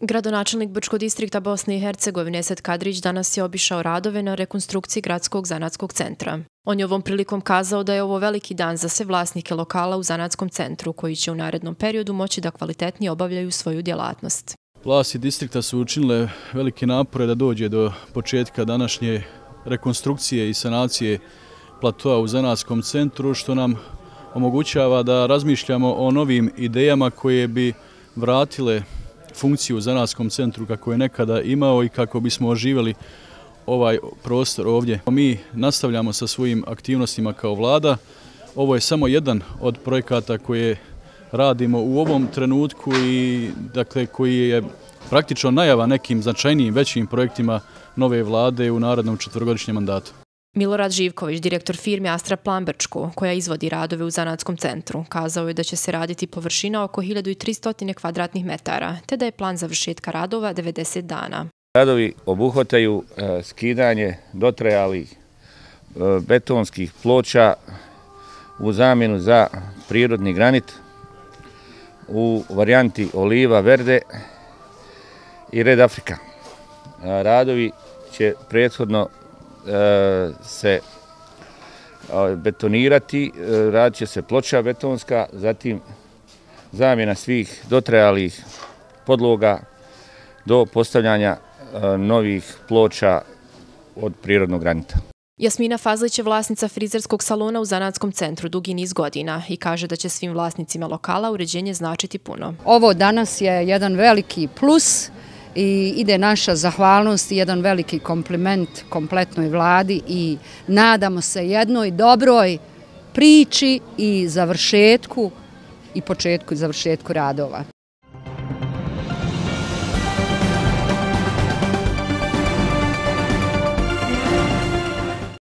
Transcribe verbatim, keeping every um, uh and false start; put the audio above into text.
Gradonačelnik Brčkog distrikta Bosne i Hercegovine Esad Kadrić danas je obišao radove na rekonstrukciji gradskog zanatskog centra. On je ovom prilikom kazao da je ovo veliki dan za sve vlasnike lokala u zanatskom centru, koji će u narednom periodu moći da kvalitetnije obavljaju svoju djelatnost. Vlasti distrikta su učinile velike napore da dođe do početka današnje rekonstrukcije i sanacije platoa u zanatskom centru, što nam omogućava da razmišljamo o novim idejama koje bi vratile funkciju u zanatskom centru kako je nekada imao i kako bismo oživjeli ovaj prostor ovdje. Mi nastavljamo sa svojim aktivnostima kao vlada. Ovo je samo jedan od projekata koje radimo u ovom trenutku i dakle koji je praktično najava nekim značajnijim većim projektima nove vlade u narednom četvorogodišnjem mandatu. Milorad Živković, direktor firme Astra Plan Brčko, koja izvodi radove u zanatskom centru, kazao je da će se raditi površina oko hiljadu tristo kvadratnih metara, te da je plan završetka radova devedeset dana. Radovi obuhvataju skidanje dotrajalih betonskih ploča u zamjenu za prirodni granit u varijanti Oliva Verde i Red Afrika. Radovi će prethodno se betonirati, radit će se ploča betonska, zatim zamjena svih dotrajalih podloga do postavljanja novih ploča od prirodnog granita. Jasmina Fazlić je vlasnica frizerskog salona u zanatskom centru dugi niz godina i kaže da će svim vlasnicima lokala uređenje značiti puno. Ovo danas je jedan veliki plus i ide naša zahvalnost i jedan veliki kompliment kompletnoj vladi i nadamo se jednoj dobroj priči i završetku i početku i završetku radova.